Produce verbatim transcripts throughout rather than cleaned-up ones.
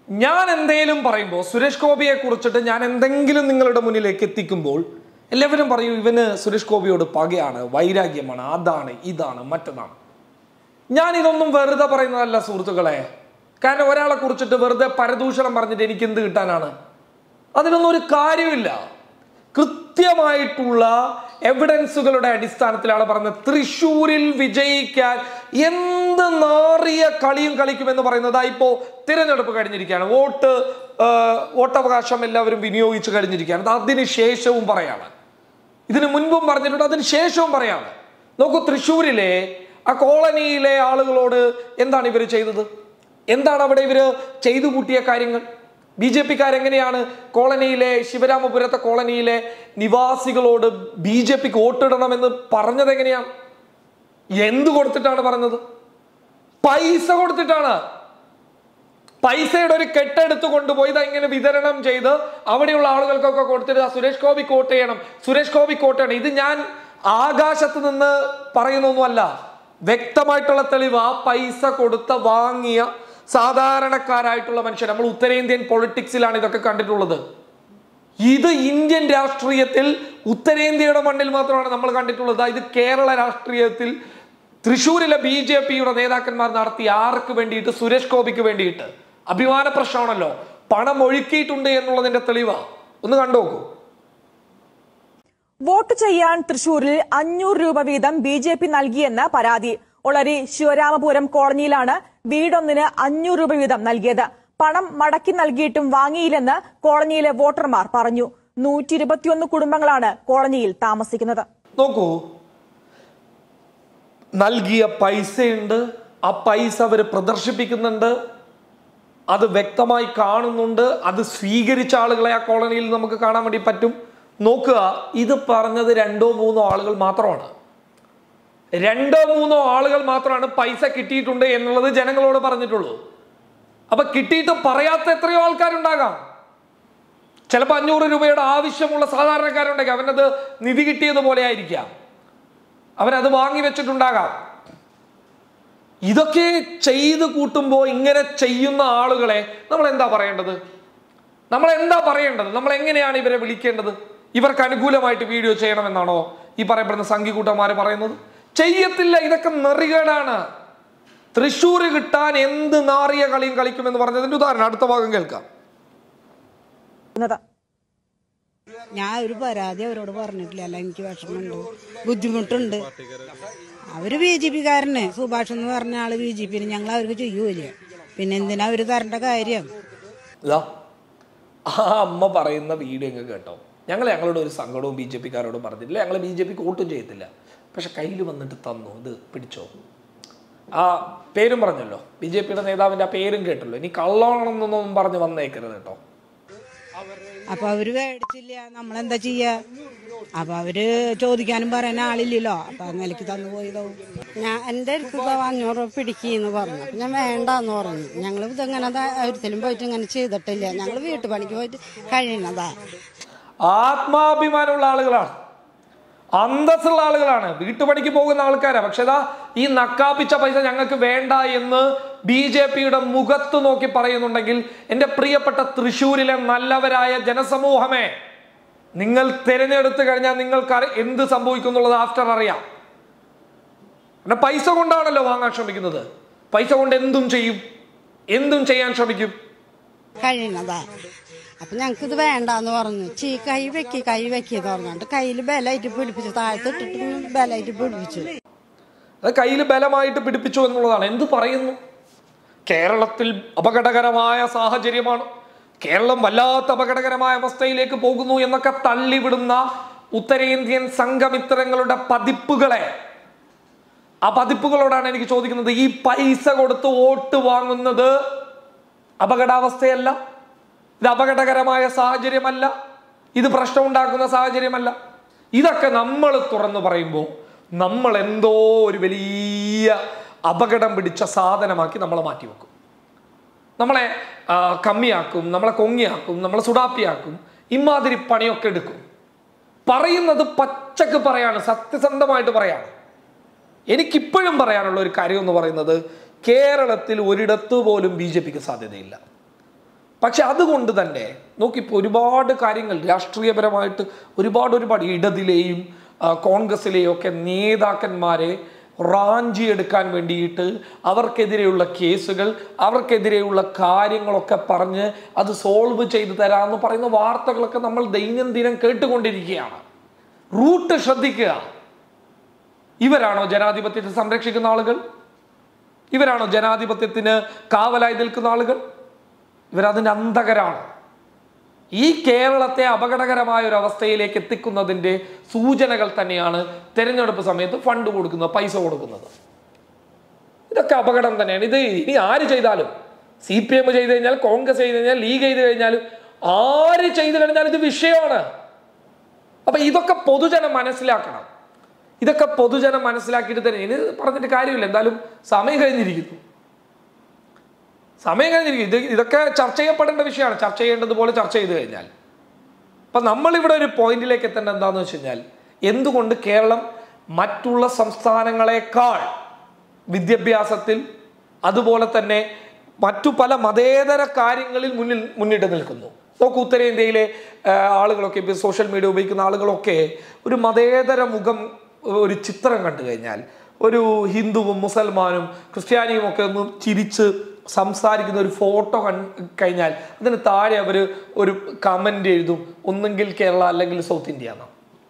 ഞാൻ എന്തെങ്കിലും പറയുമ്പോൾ സുരേഷ് ഗോപിയെ കുറിച്ചിട്ട് ഞാൻ എന്തെങ്കിലും നിങ്ങളുടെ മുന്നിലേക്ക് എത്തിക്കുമ്പോൾ എല്ലാവരും പറയും ഇവന് സുരേഷ് ഗോപിയോട് പകയാണ്, വൈരാഗ്യമാണ്, അതാണ്, ഇതാണ്, മറ്റതാണ്. ഞാൻ ഇതൊന്നും വെറുതെ പറയുന്നതല്ല സുഹൃത്തുക്കളെ. കാരണം ഒരാളെ കുറിച്ചിട്ട് വെറുതെ പരദൂഷണം പറഞ്ഞിട്ട് എനിക്ക് എന്ത് കിട്ടാനാണ്? അതിനൊന്നും ഒരു കാര്യമില്ല. കൃത്യമായിട്ടുള്ള എവിഡൻസുകളുടെ അടിസ്ഥാനത്തിലാണ് പറഞ്ഞത്. തൃശ്ശൂരിൽ വിജയിക്കാൻ എന്ത് നാറിയ കളിയും കളിക്കുമെന്ന് പറയുന്നത്. ഇപ്പോ തിരഞ്ഞെടുപ്പ് കഴിഞ്ഞിരിക്കുകയാണ്, വോട്ട് വോട്ടവകാശം എല്ലാവരും വിനിയോഗിച്ച് കഴിഞ്ഞിരിക്കുകയാണ്. അതിന് ശേഷവും പറയാണ്, ഇതിനു മുൻപും പറഞ്ഞിട്ടുണ്ട്, അതിന് ശേഷവും പറയാണ്. നോക്കൂ, തൃശ്ശൂരിലെ ആ കോളനിയിലെ ആളുകളോട് എന്താണ് ഇവർ ചെയ്തത്? എന്താണ് അവിടെ ഇവര് ചെയ്തു കൂട്ടിയ കാര്യങ്ങൾ? ബി ജെ പിക്കാരെങ്ങനെയാണ് കോളനിയിലെ ശിവരാമപുരത്തെ കോളനിയിലെ നിവാസികളോട് ബി ജെ പിക്ക് വോട്ടിടണമെന്ന് പറഞ്ഞത്? എങ്ങനെയാണ്? എന്ത് കൊടുത്തിട്ടാണ് പറഞ്ഞത്? പൈസ കൊടുത്തിട്ടാണ്. പൈസയുടെ ഒരു കെട്ടെടുത്ത് കൊണ്ടുപോയി ഇങ്ങനെ വിതരണം ചെയ്ത് അവിടെയുള്ള ആളുകൾക്കൊക്കെ കൊടുത്തിട്ട് സുരേഷ് ഗോപി വോട്ട് ചെയ്യണം, സുരേഷ് ഗോപി വോട്ട് ചെയ്യണം. ഇത് ഞാൻ ആകാശത്ത് നിന്ന് പറയുന്നൊന്നുമല്ല, വ്യക്തമായിട്ടുള്ള തെളിവ്. ആ പൈസ കൊടുത്ത വാങ്ങിയ സാധാരണക്കാരായിട്ടുള്ള മനുഷ്യർ. നമ്മൾ ഉത്തരേന്ത്യൻ പൊളിറ്റിക്സിലാണ് ഇതൊക്കെ കണ്ടിട്ടുള്ളത്. ഇത് ഇന്ത്യൻ രാഷ്ട്രീയത്തിൽ ഉത്തരേന്ത്യയുടെ മണ്ണിൽ മാത്രമാണ് നമ്മൾ കണ്ടിട്ടുള്ളത്. ഇത് കേരള രാഷ്ട്രീയത്തിൽ തൃശ്ശൂരിലെ ബി ജെ പിയുടെ നേതാക്കന്മാർ നടത്തി ആർക്ക് വേണ്ടിയിട്ട്? സുരേഷ് ഗോപിക്ക് വേണ്ടിയിട്ട്. അഭിമാന പ്രശ്നമാണല്ലോ, പണം ഒഴുക്കിയിട്ടുണ്ട് എന്നുള്ളതിന്റെ തെളിവാ. ഒന്ന് കണ്ടുനോക്കൂ. വോട്ട് ചെയ്യാൻ തൃശൂരിൽ അഞ്ഞൂറ് രൂപ വീതം ബി ജെ പി നൽകിയെന്ന് പരാതി. ഒളരി ശിവരാമപുരം കോളനിയിലാണ് വീടൊന്നിന് അഞ്ഞൂറ് രൂപ വീതം നൽകിയത്. പണം മടക്കി നൽകിയിട്ടും വാങ്ങിയില്ലെന്ന് കോളനിയിലെ വോട്ടർമാർ പറഞ്ഞു. നൂറ്റി ഇരുപത്തിയൊന്ന് കുടുംബങ്ങളാണ് കോളനിയിൽ താമസിക്കുന്നത്. നോക്കൂ, നൽകിയ പൈസയുണ്ട്, ആ പൈസ അവര് പ്രദർശിപ്പിക്കുന്നുണ്ട്, അത് വ്യക്തമായി കാണുന്നുണ്ട്. അത് സ്വീകരിച്ച ആളുകളെ ആ കോളനിയിൽ നമുക്ക് കാണാൻ വേണ്ടി പറ്റും. നോക്കുക, ഇത് പറഞ്ഞത് രണ്ടോ മൂന്നോ ആളുകൾ മാത്രമാണ്. രണ്ടോ മൂന്നോ ആളുകൾ മാത്രമാണ് പൈസ കിട്ടിയിട്ടുണ്ട് എന്നുള്ളത് ജനങ്ങളോട് പറഞ്ഞിട്ടുള്ളൂ. അപ്പൊ കിട്ടിയിട്ട് പറയാത്ത എത്രയോ ആൾക്കാരുണ്ടാകാം. ചിലപ്പോൾ അഞ്ഞൂറ് രൂപയുടെ ആവശ്യമുള്ള സാധാരണക്കാരുണ്ടെങ്കിൽ അവനത് നിധി കിട്ടിയതുപോലെ ആയിരിക്കാം, അവനത് വാങ്ങി വെച്ചിട്ടുണ്ടാകാം. ഇതൊക്കെ ചെയ്ത് കൂട്ടുമ്പോൾ ഇങ്ങനെ ചെയ്യുന്ന ആളുകളെ നമ്മൾ എന്താ പറയേണ്ടത്? നമ്മൾ എന്താ പറയേണ്ടത്? നമ്മൾ എങ്ങനെയാണ് ഇവരെ വിളിക്കേണ്ടത്? ഇവർക്ക് അനുകൂലമായിട്ട് വീഡിയോ ചെയ്യണമെന്നാണോ ഈ പറയപ്പെടുന്ന സംഘികൂട്ടന്മാർ പറയുന്നത്? ചെയ്യത്തില്ല. ഇതൊക്കെ നെറികേടാണ്. തൃശ്ശൂർ കിട്ടാൻ എന്ത് നാറിയ കളിയും കളിക്കുമെന്ന് പറഞ്ഞതിന്റെ ഉദാഹരണം അടുത്ത ഭാഗം കേൾക്കാം. ഞാൻ ഒരു പരാതി അവരോട് പറഞ്ഞിട്ടില്ല. അല്ല, എനിക്ക് വിഷമമുണ്ട്, ബുദ്ധിമുട്ടുണ്ട്. അവര് ബി ജെ പിക്കാരന് സുഭാഷ് എന്ന് പറഞ്ഞ ആള് ബി ജെ പിന്, ഞങ്ങൾ അവർക്ക് ചെയ്യൂല. പിന്നെ എന്തിനാ അവര് തരേണ്ട കാര്യം? ആ അമ്മ പറയുന്ന വീഡിയോ എങ്ങനെ കേട്ടോ? ഞങ്ങൾ ഞങ്ങളുടെ ഒരു സങ്കടവും ബി ജെ പിക്കാരോടും പറഞ്ഞിട്ടില്ല, ഞങ്ങൾ ബി ജെ പിക്ക് വോട്ടും ചെയ്യത്തില്ല, പക്ഷെ കയ്യിൽ വന്നിട്ട് തന്നു, ഇത് പിടിച്ചോ. ആ പേരും പറഞ്ഞല്ലോ, ബി ജെ പിയുടെ നേതാവിന്റെ ആ പേരും കേട്ടല്ലോ. ഇനി കള്ളാണെന്നൊന്നും പറഞ്ഞ് വന്നേക്കരുത് കേട്ടോ. അപ്പൊ അവര് മേടിച്ചില്ല, നമ്മളെന്താ ചെയ്യാ? അപ്പൊ അവര് ചോദിക്കാനും പറയാൻ ആളില്ലല്ലോ. അപ്പൊ നിലയ്ക്ക് തന്നു പോയതാവും. ഞാൻ എന്റെ അടുത്ത് അഞ്ഞൂറ് രൂപ പിടിക്കുന്നു പറഞ്ഞു. അപ്പൊ ഞാൻ വേണ്ടാന്ന് പറഞ്ഞു. ഞങ്ങൾ ഇതങ്ങനെ ഒരിക്കലും പോയിട്ട് ഇങ്ങനെ ചെയ്തിട്ടില്ല. ഞങ്ങൾ വീട്ടുപണിക്ക് പോയിട്ട് കഴിയുന്നതാ. ആത്മാഭിമാനമുള്ള ആളുകളാണ്, അന്തസ്സുള്ള ആളുകളാണ്, വീട്ടുപണിക്ക് പോകുന്ന ആൾക്കാരാണ്. പക്ഷെ ഇതാ ഈ നക്കാപ്പിച്ച പൈസ ഞങ്ങൾക്ക് വേണ്ട എന്ന് ബി ജെ പിയുടെ മുഖത്ത് നോക്കി പറയുന്നുണ്ടെങ്കിൽ എൻ്റെ പ്രിയപ്പെട്ട തൃശ്ശൂരിലെ നല്ലവരായ ജനസമൂഹമേ, നിങ്ങൾ തിരഞ്ഞെടുത്തു കഴിഞ്ഞാൽ നിങ്ങൾക്ക് എന്ത് സംഭവിക്കും എന്നുള്ളത് ആഫ്റ്റർ അറിയാം. പിന്നെ പൈസ കൊണ്ടാണല്ലോ വാങ്ങാൻ ശ്രമിക്കുന്നത്. പൈസ കൊണ്ട് എന്തും ചെയ്യും, എന്തും ചെയ്യാൻ ശ്രമിക്കും. കഴിയുന്നതാ. അപ്പൊ ഞങ്ങക്ക് ഇത് വേണ്ടാന്ന് പറഞ്ഞു. ചീ കൈ വെക്കി കൈ വെക്കിന്ന് പറഞ്ഞോണ്ട് കയ്യിൽ ബലമായിട്ട് പിടിപ്പിച്ചു, താഴത്തിട്ടിട്ട് ബലമായിട്ട് പിടിപ്പിച്ചു. അത് കയ്യിൽ ബലമായിട്ട് പിടിപ്പിച്ചു എന്നുള്ളതാണ്. എന്ത് പറയുന്നു? കേരളത്തിൽ അപകടകരമായ സാഹചര്യമാണ്, കേരളം വല്ലാത്ത അപകടകരമായ അവസ്ഥയിലേക്ക് പോകുന്നു എന്നൊക്കെ തള്ളിവിടുന്ന ഉത്തരേന്ത്യൻ സംഘമിത്രങ്ങളുടെ പതിപ്പുകളെ, ആ പതിപ്പുകളോടാണ് എനിക്ക് ചോദിക്കുന്നത്, ഈ പൈസ കൊടുത്ത് വോട്ട് വാങ്ങുന്നത് അപകടാവസ്ഥയല്ല? ഇത് അപകടകരമായ സാഹചര്യമല്ല? ഇത് പ്രശ്നമുണ്ടാക്കുന്ന സാഹചര്യമല്ല? ഇതൊക്കെ നമ്മൾ തുറന്നു പറയുമ്പോൾ നമ്മൾ എന്തോ ഒരു വലിയ അപകടം പിടിച്ച സാധനമാക്കി നമ്മളെ മാറ്റിവെക്കും, നമ്മളെ കമ്മിയാക്കും, നമ്മളെ കൊങ്ങിയാക്കും, നമ്മളെ സുഡാപ്പിയാക്കും, ഇമാതിരി പണിയൊക്കെ എടുക്കും. പറയുന്നത് പച്ചക്ക് പറയാണ്, സത്യസന്ധമായിട്ട് പറയാണ്. എനിക്കിപ്പോഴും പറയാനുള്ള ഒരു കാര്യം എന്ന് പറയുന്നത്, കേരളത്തിൽ ഒരിടത്തു പോലും ബി ജെ പിക്ക് സാധ്യതയില്ല. പക്ഷെ അതുകൊണ്ട് തന്നെ നോക്കിപ്പോൾ ഒരുപാട് കാര്യങ്ങൾ രാഷ്ട്രീയപരമായിട്ട് ഒരുപാട് ഒരുപാട് ഇടതിലെയും കോൺഗ്രസിലെയും ഒക്കെ നേതാക്കന്മാരെ റാഞ്ചിയെടുക്കാൻ വേണ്ടിയിട്ട് അവർക്കെതിരെയുള്ള കേസുകൾ അവർക്കെതിരെയുള്ള കാര്യങ്ങളൊക്കെ പറഞ്ഞ് അത് സോൾവ് ചെയ്തു തരാമെന്ന് പറയുന്ന വാർത്തകളൊക്കെ നമ്മൾ ദൈനംദിനം കേട്ടുകൊണ്ടിരിക്കുകയാണ്. റൂട്ട് ശ്രദ്ധിക്കുക. ഇവരാണോ ജനാധിപത്യത്തെ സംരക്ഷിക്കുന്ന ആളുകൾ? ഇവരാണോ ജനാധിപത്യത്തിന് കാവലായി നിൽക്കുന്ന ആളുകൾ? ഇവരതിൻ്റെ അന്തകരാണ്. ഈ കേരളത്തെ അപകടകരമായ ഒരു അവസ്ഥയിലേക്ക് എത്തിക്കുന്നതിൻ്റെ സൂചനകൾ തന്നെയാണ് തെരഞ്ഞെടുപ്പ് സമയത്ത് ഫണ്ട് കൊടുക്കുന്നത്, പൈസ കൊടുക്കുന്നത്. ഇതൊക്കെ അപകടം തന്നെയാണ്. ഇത് ഇനി ആര് ചെയ്താലും, സി പി എം ചെയ്ത് കഴിഞ്ഞാൽ, കോൺഗ്രസ് ചെയ്ത് കഴിഞ്ഞാൽ, ലീഗ് ചെയ്ത് കഴിഞ്ഞാലും, ആര് ചെയ്തു കഴിഞ്ഞാൽ ഇത് വിഷയമാണ്. അപ്പൊ ഇതൊക്കെ പൊതുജനം മനസ്സിലാക്കണം. ഇതൊക്കെ പൊതുജനം മനസ്സിലാക്കിയിട്ട് തന്നെ ഇനി പറഞ്ഞിട്ട് കാര്യമില്ല. എന്തായാലും സമയം കഴിഞ്ഞിരിക്കുന്നു സമയം കഴിഞ്ഞിരിക്കും ഇത് ഇതൊക്കെ ചർച്ച ചെയ്യപ്പെടേണ്ട വിഷയമാണ്. ചർച്ച ചെയ്യേണ്ടതുപോലെ ചർച്ച ചെയ്ത് കഴിഞ്ഞാൽ അപ്പൊ നമ്മളിവിടെ ഒരു പോയിന്റിലേക്ക് എത്തേണ്ട എന്താന്ന് വെച്ച് കഴിഞ്ഞാൽ, എന്തുകൊണ്ട് കേരളം മറ്റുള്ള സംസ്ഥാനങ്ങളെക്കാൾ വിദ്യാഭ്യാസത്തിൽ അതുപോലെ തന്നെ മറ്റു പല മതേതര കാര്യങ്ങളിൽ മുന്നിൽ മുന്നിട്ട് നിൽക്കുന്നു? നോക്കൂ, ഉത്തരേന്ത്യയിലെ ആളുകളൊക്കെ ഇപ്പൊ സോഷ്യൽ മീഡിയ ഉപയോഗിക്കുന്ന ആളുകളൊക്കെ ഒരു മതേതര മുഖം, ഒരു ചിത്രം കണ്ടു കഴിഞ്ഞാൽ ഒരു ഹിന്ദുവും മുസൽമാനും ക്രിസ്ത്യാനിയും ഒക്കെ ഒന്ന് ചിരിച്ച് സംസാരിക്കുന്ന ഒരു ഫോട്ടോ കണ്ട് കഴിഞ്ഞാൽ അതിന് താഴെ അവർ ഒരു കമന്റ് എഴുതും, ഒന്നെങ്കിൽ കേരള അല്ലെങ്കിൽ സൗത്ത് ഇന്ത്യ എന്നാണ്.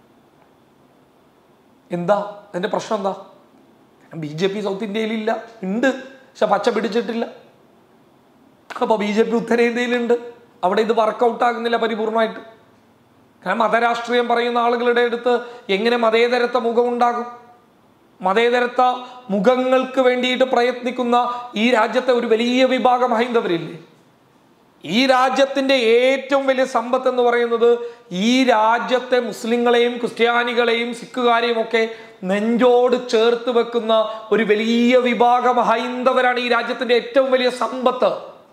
എന്താ അതിന്റെ പ്രശ്നം? എന്താ? ബി ജെ പി സൗത്ത് ഇന്ത്യയിലില്ല, ഉണ്ട്, പക്ഷെ പച്ച പിടിച്ചിട്ടില്ല. അപ്പൊ ബി ജെ പി ഉത്തരേന്ത്യയിലുണ്ട്, അവിടെ ഇത് വർക്കൗട്ട് ആകുന്നില്ല പരിപൂർണമായിട്ട്. കാരണം മതരാഷ്ട്രീയം പറയുന്ന ആളുകളുടെ അടുത്ത് എങ്ങനെ മതേതരത്വ മുഖം ഉണ്ടാകും? മതേതരത്വ മുഖങ്ങൾക്ക് വേണ്ടിയിട്ട് പ്രയത്നിക്കുന്ന ഈ രാജ്യത്തെ ഒരു വലിയ വിഭാഗം ഹൈന്ദവരില്ലേ? ഈ രാജ്യത്തിന്റെ ഏറ്റവും വലിയ സമ്പത്ത് എന്ന് പറയുന്നത് ഈ രാജ്യത്തെ മുസ്ലിങ്ങളെയും ക്രിസ്ത്യാനികളെയും സിഖുകാരെയും ഒക്കെ നെഞ്ചോട് ചേർത്ത് വെക്കുന്ന ഒരു വലിയ വിഭാഗം ഹൈന്ദവരാണ് ഈ രാജ്യത്തിന്റെ ഏറ്റവും വലിയ സമ്പത്ത്.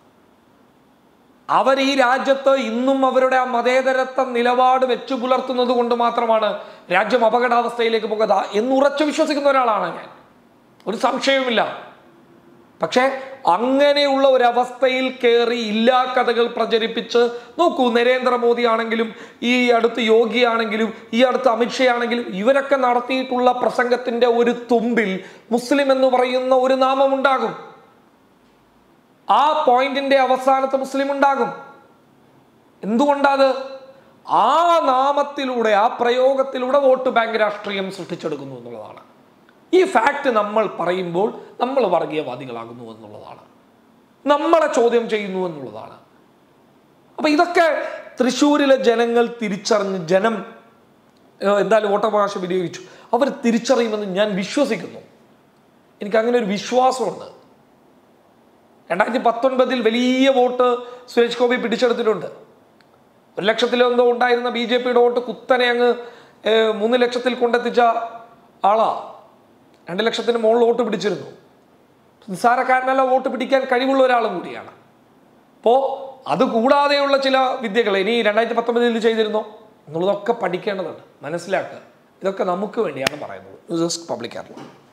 അവർ ഈ രാജ്യത്ത് ഇന്നും അവരുടെ ആ മതേതരത്വ നിലപാട് വെച്ചു പുലർത്തുന്നത് കൊണ്ട് മാത്രമാണ് രാജ്യം അപകടാവസ്ഥയിലേക്ക് പോകുക എന്ന് ഉറച്ചു വിശ്വസിക്കുന്ന ഒരാളാണ് ഞാൻ, ഒരു സംശയവുമില്ല. പക്ഷെ അങ്ങനെയുള്ള ഒരവസ്ഥയിൽ കയറി ഇല്ലാ കഥകൾ പ്രചരിപ്പിച്ച് നോക്കൂ, നരേന്ദ്രമോദി ആണെങ്കിലും ഈ അടുത്ത് യോഗി ആണെങ്കിലും ഈ അടുത്ത് അമിത്ഷാ ആണെങ്കിലും ഇവരൊക്കെ നടത്തിയിട്ടുള്ള പ്രസംഗത്തിന്റെ ഒരു തുമ്പിൽ മുസ്ലിം എന്ന് പറയുന്ന ഒരു നാമം ഉണ്ടാകും. ആ പോയിന്റിന്റെ അവസാനത്ത് മുസ്ലിം ഉണ്ടാകും. എന്തുകൊണ്ടത്? ആ നാമത്തിലൂടെ, ആ പ്രയോഗത്തിലൂടെ വോട്ട് ബാങ്ക് രാഷ്ട്രീയം സൃഷ്ടിച്ചെടുക്കുന്നു എന്നുള്ളതാണ്. ഈ ഫാക്ട് നമ്മൾ പറയുമ്പോൾ നമ്മൾ വർഗീയവാദികളാകുന്നു എന്നുള്ളതാണ്, നമ്മളെ ചോദ്യം ചെയ്യുന്നു എന്നുള്ളതാണ്. അപ്പൊ ഇതൊക്കെ തൃശ്ശൂരിലെ ജനങ്ങൾ തിരിച്ചറിഞ്ഞ്, ജനം എന്തായാലും വോട്ടവകാശം വിനിയോഗിച്ചു, അവർ തിരിച്ചറിയുമെന്ന് ഞാൻ വിശ്വസിക്കുന്നു. എനിക്ക് അങ്ങനെ ഒരു വിശ്വാസമുണ്ട്. രണ്ടായിരത്തി പത്തൊൻപതിൽ വലിയ വോട്ട് സുരേഷ് ഗോപി പിടിച്ചെടുത്തിട്ടുണ്ട്. ഒരു ലക്ഷത്തിലെന്തോ ഉണ്ടായിരുന്ന ബി ജെ പിയുടെ വോട്ട് കുത്തനെ അങ്ങ് മൂന്ന് ലക്ഷത്തിൽ കൊണ്ടെത്തിച്ച ആളാ. രണ്ട് ലക്ഷത്തിന് മുകളിൽ വോട്ട് പിടിച്ചിരുന്നു. നിസ്സാരക്കാരനല്ല, വോട്ട് പിടിക്കാൻ കഴിവുള്ള ഒരാളും കൂടിയാണ്. അപ്പോ അത് കൂടാതെയുള്ള ചില വിദ്യകൾ ഇനി രണ്ടായിരത്തി പത്തൊമ്പതിൽ ചെയ്തിരുന്നോ എന്നുള്ളതൊക്കെ പഠിക്കേണ്ടതുണ്ട്, മനസ്സിലാക്കുക. ഇതൊക്കെ നമുക്ക് വേണ്ടിയാണ് പറയുന്നത്. News desk public Kerala.